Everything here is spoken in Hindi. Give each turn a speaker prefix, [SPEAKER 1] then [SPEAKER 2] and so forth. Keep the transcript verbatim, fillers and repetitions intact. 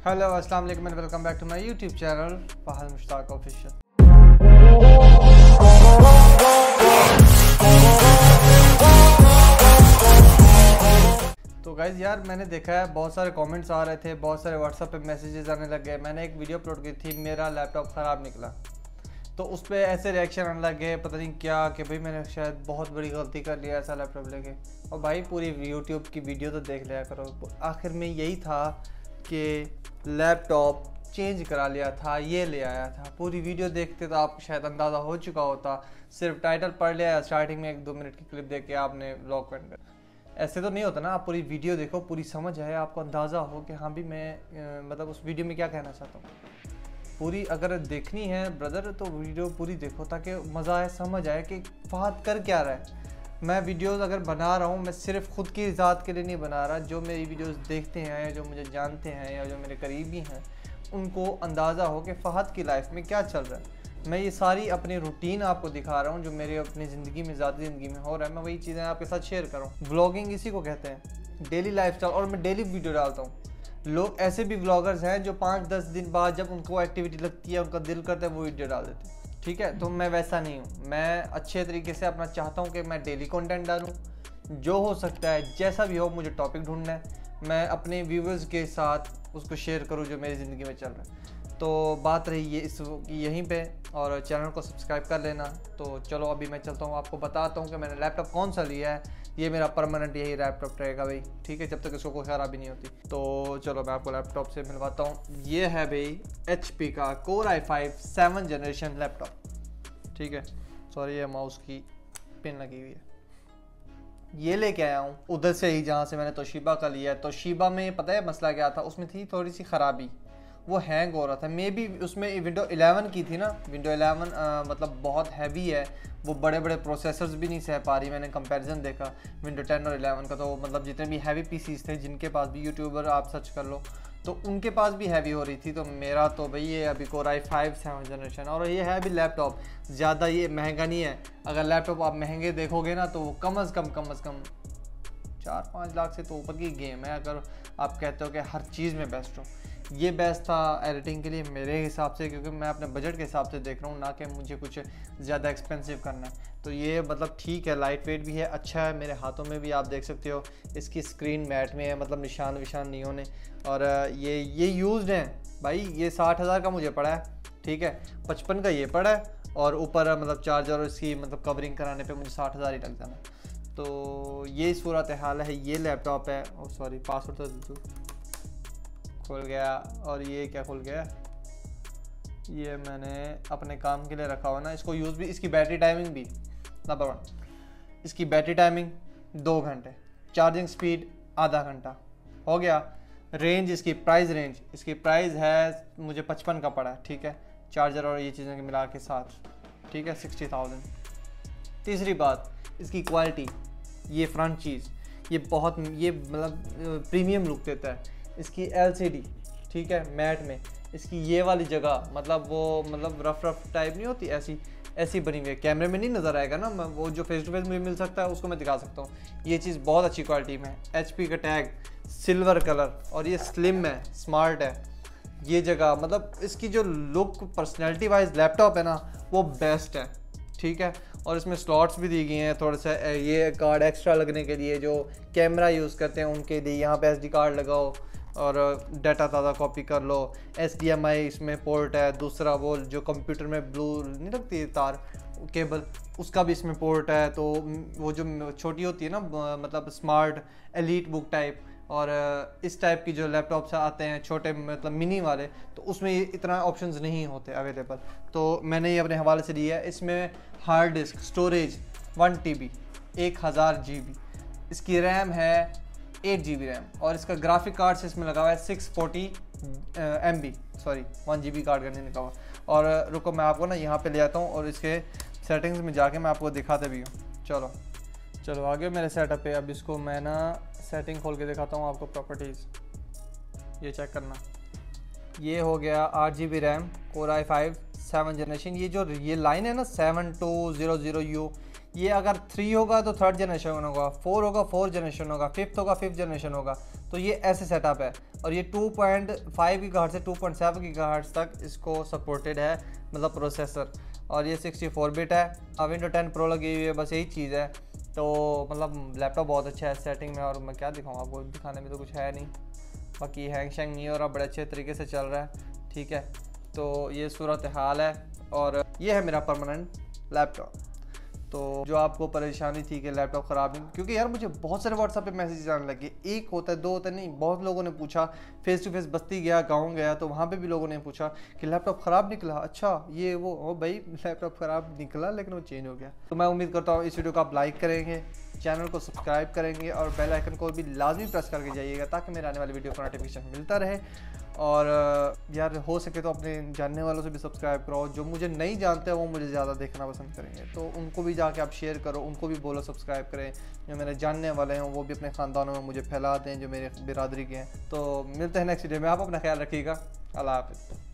[SPEAKER 1] हेलो अस्सलाम वालेकुम and welcome back to my YouTube channel Fahad Mushtaq official. तो गाइज़ यार मैंने देखा है बहुत सारे कमेंट्स आ रहे थे, बहुत सारे व्हाट्सएप पे मैसेजेस आने लग गए। मैंने एक वीडियो अपलोड की थी, मेरा लैपटॉप ख़राब निकला, तो उस पर ऐसे रिएक्शन आने लग गए, पता नहीं क्या कि भाई मैंने शायद बहुत बड़ी गलती कर लिया ऐसा लैपटॉप लेके। और भाई पूरी यूट्यूब की वीडियो तो देख लिया करो। आखिर में यही था कि लैपटॉप चेंज करा लिया था, ये ले आया था। पूरी वीडियो देखते तो आपको शायद अंदाज़ा हो चुका होता। सिर्फ टाइटल पढ़ लिया, स्टार्टिंग में एक दो मिनट की क्लिप देख के आपने व्लॉग पेंट कर। ऐसे तो नहीं होता ना, आप पूरी वीडियो देखो, पूरी समझ आए, आपको अंदाज़ा हो कि हाँ भी मैं आ, मतलब उस वीडियो में क्या कहना चाहता हूँ। पूरी अगर देखनी है ब्रदर तो वीडियो पूरी देखो ताकि मज़ा आए, समझ आए कि फहद कर क्या रहा है। मैं वीडियोस अगर बना रहा हूँ, मैं सिर्फ खुद की ज़ात के लिए नहीं बना रहा। जो मेरी वीडियोस देखते हैं, जो मुझे जानते हैं या जो मेरे करीबी हैं, उनको अंदाज़ा हो कि फहद की लाइफ में क्या चल रहा है। मैं ये सारी अपनी रूटीन आपको दिखा रहा हूँ जो मेरे अपनी ज़िंदगी में, ज़ाती ज़िंदगी में हो रहा है। मैं वही चीज़ें आपके साथ शेयर कर रहा हूँ। व्लॉगिंग इसी को कहते हैं, डेली लाइफस्टाइल। और मैं डेली वीडियो डालता हूँ। लोग ऐसे भी व्लॉगर्स हैं जो पाँच दस दिन बाद जब उनको एक्टिविटी लगती है, उनका दिल करता है, वो वीडियो डाल देते हैं। ठीक है, तो मैं वैसा नहीं हूँ। मैं अच्छे तरीके से अपना चाहता हूँ कि मैं डेली कंटेंट डालूँ। जो हो सकता है, जैसा भी हो, मुझे टॉपिक ढूंढना है, मैं अपने व्यूवर्स के साथ उसको शेयर करूँ जो मेरी ज़िंदगी में चल रहा है। तो बात रही है इस यहीं पे, और चैनल को सब्सक्राइब कर लेना। तो चलो अभी मैं चलता हूँ, आपको बताता हूँ कि मैंने लैपटॉप कौन सा लिया है। ये मेरा परमानेंट यही लैपटॉप रहेगा भाई, ठीक है, जब तक इसको कोई ख़राबी नहीं होती। तो चलो मैं आपको लैपटॉप से मिलवाता हूँ। ये है भाई एच पी का core i five seven generation laptop, ठीक है। सॉरी, ये माउस की पिन लगी हुई है। ये लेके आया हूँ उधर से ही जहाँ से मैंने तोशिबा का लिया है। तोशिबा में पता है मसला क्या था, उसमें थी थोड़ी सी ख़राबी, वो हैंग हो रहा था। मे बी उसमें विंडो इलेवन की थी ना, विंडो इलेवन मतलब बहुत हैवी है, वो बड़े बड़े प्रोसेसर्स भी नहीं सह पा रही। मैंने कंपैरिजन देखा विंडो टेन और इलेवन का, तो मतलब जितने भी हैवी पीसीज थे, जिनके पास भी यूट्यूबर आप सर्च कर लो तो उनके पास भी हैवी हो रही थी। तो मेरा तो भाई ये अभी core i five seven generation, और ये है अभी लैपटॉप, ज़्यादा ये महंगा नहीं है। अगर लैपटॉप आप महंगे देखोगे ना तो कम अज़ कम कम अज़ कम चार पाँच लाख से तो ऊपर की गेम है, अगर आप कहते हो कि हर चीज़ में बेस्ट हो। ये बेस्ट था एडिटिंग के लिए मेरे हिसाब से, क्योंकि मैं अपने बजट के हिसाब से देख रहा हूँ, ना कि मुझे कुछ ज़्यादा एक्सपेंसिव करना है। तो ये मतलब ठीक है, लाइट वेट भी है, अच्छा है। मेरे हाथों में भी आप देख सकते हो, इसकी स्क्रीन मैट में है, मतलब निशान विशान नहीं होने। और ये ये यूज्ड है भाई। ये साठ हज़ार का मुझे पड़ा है, ठीक है, पचपन का ये पड़ा है, और ऊपर मतलब चार्जर और इसकी मतलब कवरिंग कराने पे मुझे साठ हज़ार ही लग जाना। तो ये सूरत हाल है। ये लैपटॉप है, ओ सॉरी पासवर्ड तो खुल गया। और ये क्या खुल गया, ये मैंने अपने काम के लिए रखा हुआ ना, इसको यूज़ भी। इसकी बैटरी टाइमिंग भी नंबर वन, इसकी बैटरी टाइमिंग दो घंटे, चार्जिंग स्पीड आधा घंटा हो गया। रेंज इसकी, प्राइस रेंज इसकी प्राइस है मुझे पचपन का पड़ा है, ठीक है, चार्जर और ये चीज़ें मिला के साथ, ठीक है, सिक्सटी थाउजेंड। तीसरी बात, इसकी क्वालिटी, ये फ्रंट चीज़, ये बहुत ये मतलब प्रीमियम लुक देता है। इसकी एलसीडी, ठीक है, मैट में इसकी ये वाली जगह, मतलब वो मतलब रफ रफ टाइप नहीं होती, ऐसी ऐसी बनी हुई है। कैमरे में नहीं नज़र आएगा ना, मैं वो जो फेस टू फेस मुझे मिल सकता है उसको मैं दिखा सकता हूँ। ये चीज़ बहुत अच्छी क्वालिटी में है। एचपी का टैग, सिल्वर कलर, और ये स्लिम है, स्मार्ट है। ये जगह मतलब इसकी जो लुक पर्सनैलिटी वाइज लैपटॉप है ना, वो बेस्ट है, ठीक है। और इसमें स्लॉट्स भी दी गई हैं थोड़ा सा, ये कार्ड एक्स्ट्रा लगने के लिए, जो कैमरा यूज़ करते हैं उनके लिए। यहाँ पे एसडी कार्ड लगाओ और डाटा ताज़ा कॉपी कर लो। एच डी एम आई इसमें पोर्ट है। दूसरा वो जो कंप्यूटर में ब्लू नहीं लगती तार केबल, उसका भी इसमें पोर्ट है। तो वो जो छोटी होती है ना, मतलब स्मार्ट एलीट बुक टाइप, और इस टाइप की जो लैपटॉप्स आते हैं छोटे, मतलब मिनी वाले, तो उसमें इतना ऑप्शंस नहीं होते अवेलेबल। तो मैंने ये अपने हवाले से लिया है। इसमें hard disk storage one T B, एक हज़ार जी बी। इसकी रैम है एट जी बी रैम, और इसका ग्राफिक कार्ड से इसमें लगा हुआ है six forty M B, sorry one G B card का नहीं लगा हुआ। और रुको मैं आपको ना यहाँ पे ले आता हूँ, और इसके सेटिंग्स में जाके मैं आपको दिखाते भी हूँ। चलो चलो आगे मेरे सेटअप पे। अब इसको मैं ना सेटिंग खोल के दिखाता हूँ आपको, प्रॉपर्टीज़ ये चेक करना। ये हो गया आठ G B RAM, core i five seven generation. ये जो ये लाइन है ना seven two zero zero U, ये अगर थ्री होगा तो थर्ड जनरेशन होगा, फोर होगा फोर्थ जनरेशन होगा, फिफ्थ होगा फिफ्थ जनरेशन होगा। तो ये ऐसे सेटअप है। और ये टू पॉइंट फाइव गीगाहर्ट्ज़ से टू पॉइंट सेवन गीगाहर्ट्ज़ तक इसको सपोर्टेड है, मतलब प्रोसेसर। और ये सिक्सटी फोर बिट है। विंडो टेन प्रो लगी हुई है, बस यही चीज़ है। तो मतलब लैपटॉप बहुत अच्छा है सेटिंग में, और मैं क्या दिखाऊँ आपको, दिखाने में तो कुछ है नहीं। बाकी हैंग शैंग नहीं हो रहा, बड़े अच्छे तरीके से चल रहा है, ठीक है। तो ये सूरत हाल है, और ये है मेरा परमानेंट लैपटॉप। तो जो आपको परेशानी थी कि लैपटॉप ख़राब नहीं, क्योंकि यार मुझे बहुत सारे व्हाट्सएप पे मैसेज आने लगे, एक होता है दो होता है नहीं, बहुत लोगों ने पूछा। फेस टू फेस बस्ती गया, गाँव गया, तो वहाँ पे भी लोगों ने पूछा कि लैपटॉप ख़राब निकला, अच्छा ये वो ओ भाई लैपटॉप ख़राब निकला लेकिन वो चेंज हो गया। तो मैं उम्मीद करता हूँ इस वीडियो को आप लाइक करेंगे, चैनल को सब्सक्राइब करेंगे, और बेल आइकन को भी लाजमी प्रेस करके जाइएगा, ताकि मेरे आने वाली वीडियो का नोटिफिकेशन मिलता रहे। और यार हो सके तो अपने जानने वालों से भी सब्सक्राइब कराओ, जो मुझे नहीं जानते वो मुझे ज़्यादा देखना पसंद करेंगे, तो उनको भी जाके आप शेयर करो, उनको भी बोलो सब्सक्राइब करें। जो मेरे जानने वाले हैं वो भी अपने ख़ानदानों में मुझे फैला दें, जो मेरे बिरादरी के हैं। तो मिलते हैं नेक्स्ट वीडियो में, आप अपना ख्याल रखिएगा। अल्लाह हाफ़िज़।